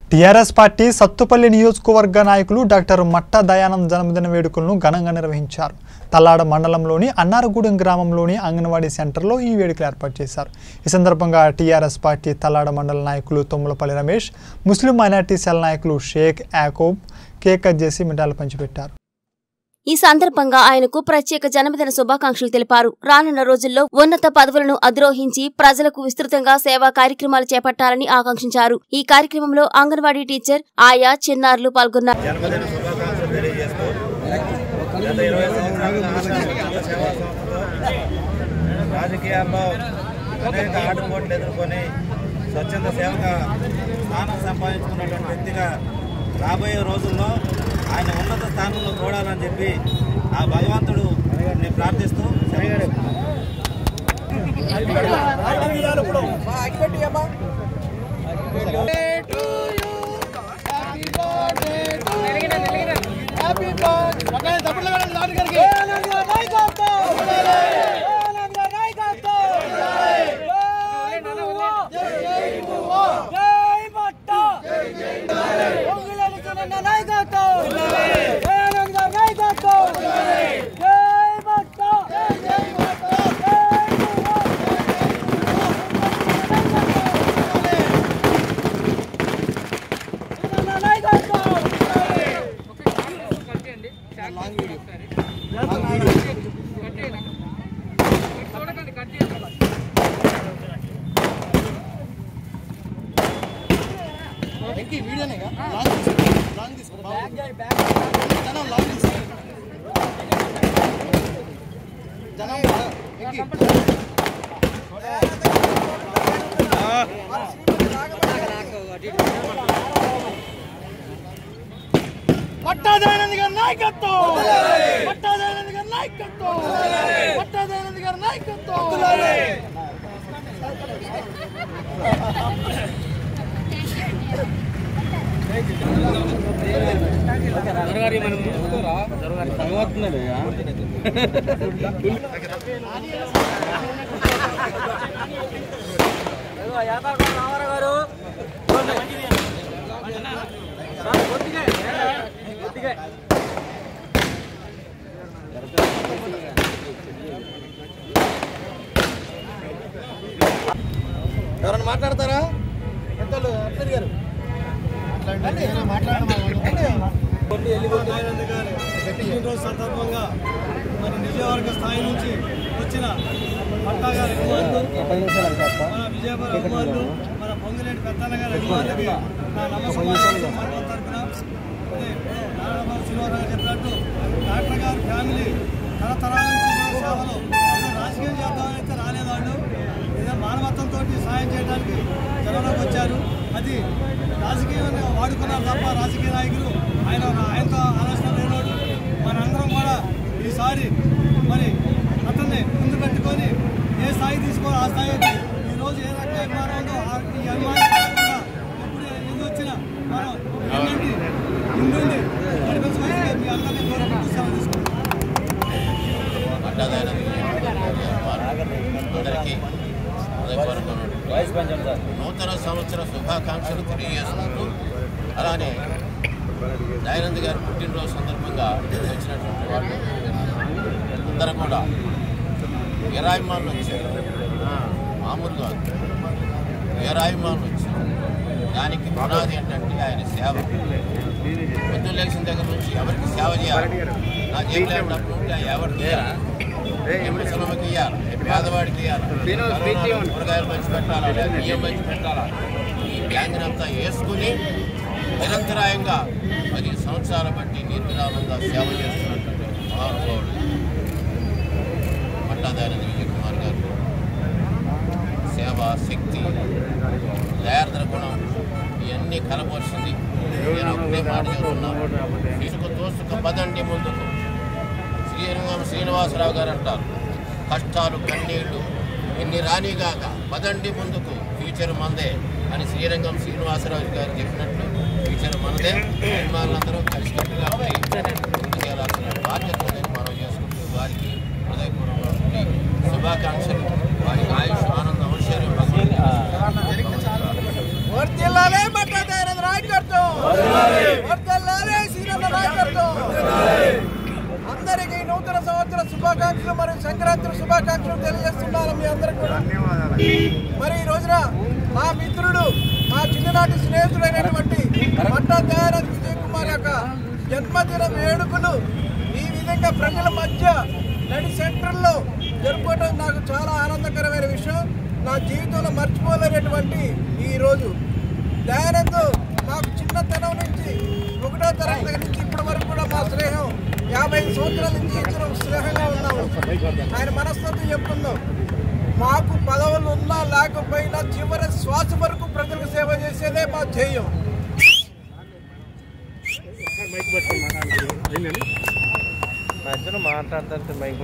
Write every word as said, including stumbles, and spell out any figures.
TRS party Sathupalli నియోజకవర్గ నాయకులు doctor మట్టా దయానంద్ జన్మదిన వేడుకలను ఘనంగా నిర్వహించారు. తల్లాడ మండలంలోని అన్నారగూడెం గ్రామంలోని అంగన్వాడీ సెంటర్లో ఈ వేడుకలు ఏర్పాటు చేశారు. ఈ సందర్భంగా టీఆర్ఎస్ పార్టీ తల్లాడ మండల నాయకులు Tummalapalli Ramesh, Muslim minority cell నాయకులు షేక్ యాకోబ్ కేక్ కట్ చేసి మిఠాయిలు పంచిపెట్టారు. ఈ సందర్భంగా ఆయనకు ప్రత్యేక జన్మదిన శుభాకాంక్షలు తెలిపారు. రానున్న రోజుల్లో ఉన్నత పదవులను అధిరోహించి ప్రజలకు విస్తృతంగా సేవా కార్యక్రమాలు చేపట్టాలని ఆకాంక్షించారు. ఈ కార్యక్రమంలో అంగన్వాడీ టీచర్ ఆయా చిన్నారులు పాల్గొన్నారు. రాజకీయాల్లో అనేక ఆటుపోట్లు ఎదుర్కొని స్వచ్ఛంద సేవగా స్థానం సంపాదించుకున్నటువంటి వ్యక్తిగా రాబోయే రోజుల్లో ఆయన ఉన్నత స్థానంలో చూడాలని చెప్పి ఆ భగవంతుడు నేను ప్రార్థిస్తూ మట్టా దయానంద్ గారి నాయకత్వం, మట్టా దయానంద్ గారి నాయకత్వం, మట్టా దయానంద్ గారి నాయకత్వం. ఎవరన్నా మాట్లాడతారా? పెద్దలు అట్లర్ గారు పుట్టినరోజు సందర్భంగా మన నిజవర్గ స్థాయి నుంచి వచ్చిన మట్టా గారి అభిమానులు, మన విజయపురం అభిమానులు, మన పొంగిరెడ్డి పెద్దన్న గారి అభిమానులకి నా నమస్కారం. మండలం తరఫున అదే నారాయణబాబు శ్రీనివాసరావు గారు చెప్పినట్టు డాక్టర్ గారి ఫ్యామిలీ తరతరాల నుంచి సేవలు ఏదో రాజకీయం చేద్దామని అయితే రాలేదాళ్ళు, ఏదో మానవత్వంతో సాయం చేయడానికి జనంలోకి వచ్చారు. అది రాజకీయాన్ని వాడుకున్నారు తప్ప రాజకీయ నాయకులు ఆయన ఆయనతో ఆలోచన లేనాడు. మనందరం కూడా ఈసారి మరి అతన్ని ముందు పెట్టుకొని ఏ స్థాయి తీసుకోవాలి ఆ స్థాయికి ఈరోజు ఏ రకంగా అభిమానం ఉందో ఈ అభిమానం కాకుండా ఎప్పుడు ఎందుకు వచ్చినా మనం ఏంటంటే ఇందుండి నడిపించుకొని మీ అందరినీ గౌరవించు సేవ తీసుకుంటాం. నూతన సంవత్సర శుభాకాంక్షలు తెలియజేసుకుంటూ అలానే దయానంద్ గారి పుట్టినరోజు సందర్భంగా వచ్చినటువంటి వాళ్ళు అందరూ కూడా వీరాభిమానులు వచ్చారు. మామూలుగా వీరాభిమానులు వచ్చారు. దానికి పునాది ఏంటంటే ఆయన సేవ. పొద్దున్న లేచిన దగ్గర నుంచి ఎవరికి సేవ చేయాలి, నా జైలు డబ్బులు ఉంటే ఎవరికి చేయాలి, ముసలమ్మకి ఇవ్వాలి, పేదవాడికి ఇవ్వాలి, కూరగాయలు మంచి పెట్టాలా, లేదా బియ్యం మంచి పెట్టాలా, ఈ గ్యాంగ్ అంతా వేసుకుని నిరంతరాయంగా పది సంవత్సరాల బట్టి నిర్విరామంగా సేవ చేస్తున్నటువంటి మహానుభావుడు మట్టా దయానంద్ విజయ్ కుమార్ గారు. సేవ, శక్తి, దయార్ద్ర గుణం ఇవన్నీ కనపరుస్తుంది. నేను ఒకటే మాట చెప్తున్నాను, ఇసుక తోసుక పదండి ముందుకు. శ్రీరంగం శ్రీనివాసరావు గారు అంటారు, కష్టాలు కన్నీళ్లు ఎన్ని రానిగాక పదండి ముందుకు, ఫ్యూచర్ మందే అని శ్రీరంగం శ్రీనివాసరావు గారు చెప్పినట్లు ఫ్యూచర్ మనదే. అభిమానులందరూ కలిసికట్టుగా ముందుకెళ్లాల్సిన బాధ్యత ఉందని మనం చేసుకుంటూ వారికి హృదయపూర్వక శుభాకాంక్షలు. వారికి ఆయుష్, ఆనందం, ఐశ్వర్యం వర్ధిల్లాలి మట్టా దయానంద్ రాయ్ గారు. వర్ధిల్లాలి సీనన్న నాయకత్వం. అందరికీ నూతన సంవత్సర శుభాకాంక్షలు మరియు సంక్రాంతి శుభాకాంక్షలు తెలియజేస్తున్నాను మీ అందరికీ కూడా. మరి ఈ రోజున మా మిత్రుడు మా చిన్ననాటి స్నేహితుడైనటువంటి మట్టా దయానంద్ విజయ్ కుమార్ యొక్క జన్మదిన వేడుకలు ఈ విధంగా ప్రజల మధ్య నడి సెంటర్లో జరుపుకోవడం నాకు చాలా ఆనందకరమైన విషయం. నా జీవితంలో మర్చిపోలేనటువంటి ఈరోజు దయానంద్ మాకు చిన్నతనం నుంచి ఒకటో తరగతి నుంచి ఇప్పటి వరకు కూడా మా స్నేహం యాభై సంవత్సరాల నుంచి ఇద్దరు స్నేహంగా ఉన్నాము. ఆయన మనస్తత్వం చెప్పుకుందాం, మాకు పదవులు ఉన్నా లేకపోయినా చివరి శ్వాస వరకు ప్రజలకు సేవ చేసేదే మా ధ్యేయం. మాట్లాడతారు